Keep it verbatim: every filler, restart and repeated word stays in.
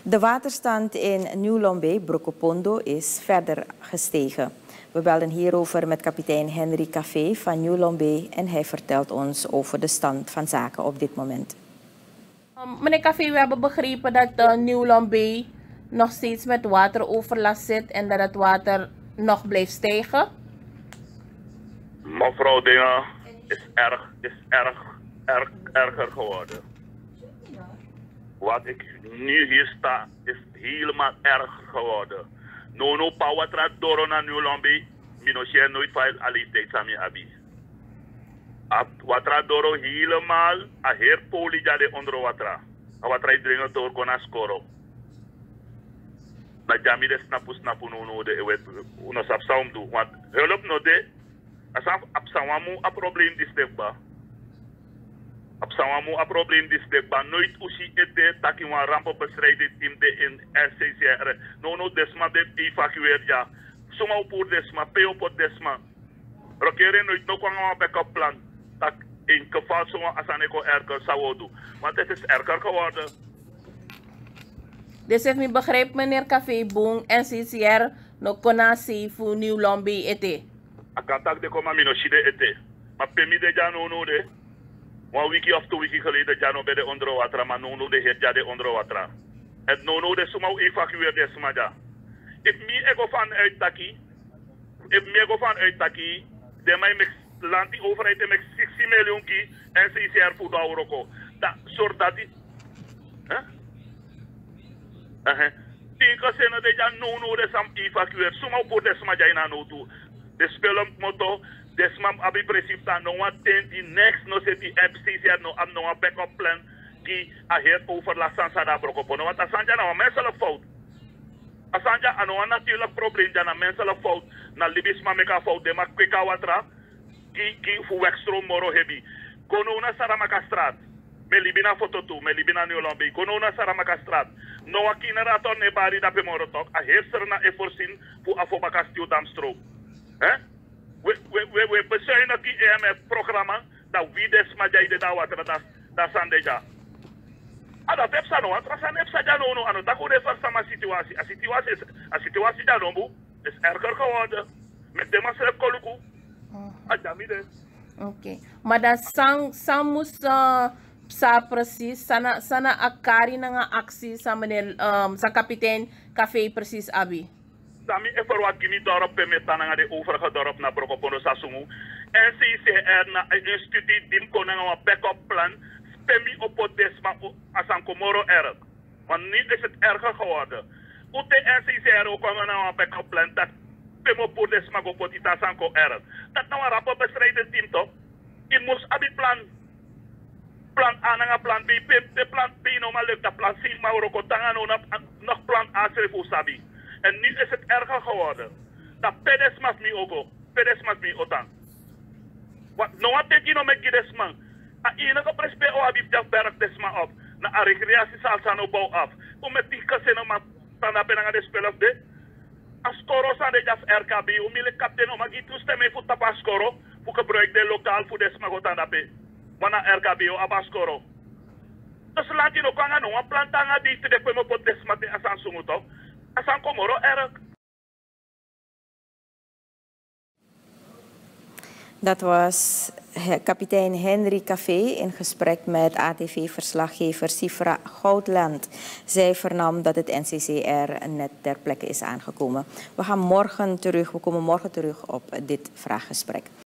De waterstand in Nieuw-Lombé, Brokopondo, is verder gestegen. We belden hierover met kapitein Henry Café van Nieuw-Lombé en hij vertelt ons over de stand van zaken op dit moment. Um, meneer Café, we hebben begrepen dat uh, Nieuw-Lombé nog steeds met wateroverlast zit en dat het water nog blijft stijgen. Mevrouw Dingen, is erg, is erg, erg, erger geworden. Wat ik nu hier sta, is helemaal erg geworden. No no pa watra doro na Nieuw-Lombé, minoche nooit veel aliteit sami abi. Watra doro helemaal a heer poli jade onder watra. A watra dringen door kona skoro. Na jami de snapu snapu no no de ewet uno sap saum do. Want hulp no de, asaf apsawamu a probleem distekba. Apsawamu a probleem distekba. Nooit usi ete takiwa rampenbestrijding team de in R C C R. No no desma de evacueer ja. Suma upur desma, peo pot desma. Rokere nooit no kwanga backup plan. Dat in geval zo'n asaneko erger zou doen. Want het is erger geworden. Dus heeft u begrepen, meneer Café Boom, N C C R, no konasi voor Nieuw-Lombé ete? Ik kan tak de koma mino shide ete. Maar pemi de jano no de. One week of two weken geleden jano bij de onderwater, maar no no de heet ja de onderwater. Het no no de suma evacueer de suma ja. If me ego van uittaki, if me ego van uittaki, de mij mix land die overheid heeft zestig miljoen ki en C C R voor de Auroko. Dat soort dat die. Huh? Uh-huh. Tinka sena de ja no no de sam evacueer. Suma voor de sma jaina no toe. De spelen motto, de sma abi principe ta no wat ten die next no se die C C R no am no een backup plan ki a heer over la sansa da Brokopo. No wat asanja na menselijke fout. Asanja ano een natuurlijk probleem ja na menselijke fout. Na libisma meka fout de mak kweka watra. Ki ki fu wekstroom moro hebi. Kono na Saramaka straat. Me libina foto tu, me libina Nieuw-Lombé. Kono na Saramaka straat. No a kinerator ne bari da pe moro tok. A heerser na e voorzien fu afobaka stiu damstroom. Hè? We we we we besuinen ki E M F programma da wie des ma jai de da watra da da sandeja. Ada tepsa no atra san epsa ja no no ano da ko de sama situatie. A situatie is a situatie ja no bu is erger geworden. Met de masref koluku. Oké, okay. Maar dan sang sang moest uh, sa precies sana sana akari na nga aksi sa meneer um, sa kapitein Café precies abi. Sami ever wat gini dorp pemeta na de overige dorp na Brokopondo Sasumu. N C C R na instituut dim ko na nga backup plan spemi op desma asan komoro erg. Want nu is het erger geworden. Ute N C C R ook na nga backup plan dat pemo por desma go potita sanko erg. Dat nou een rappenbestrijdend team toch? Je moest abi plan. Plan A en plan B. De plan B normaal lukt dat plan C, maar we kunnen nog plan A schrijven sabi. En nu is het erger geworden. Dat pedes mas mi ogo. Pedes mas mi otan. Wat nou wat denk je nou met desman? A enige prespe o abi jaf berg desma op. Na a recreatie salsa no bouw af. Om met die kaseno ma tanda benanga de spel of de. Ascoro sa de jaf R K B. Om mile kapten om agi toestemming voor tabascoro. Voor gebruik de lokaal voor desma go tanda pe. Wana R K B o abascoro. Dus laat je nog aan een plan tanga die te de kwemo pot desma te asan sumuto. Asan komoro erg. Dat was kapitein Henry Café in gesprek met A T V-verslaggever Sifra Goudland. Zij vernam dat het N C C R net ter plekke is aangekomen. We gaan morgen terug, we komen morgen terug op dit vraaggesprek.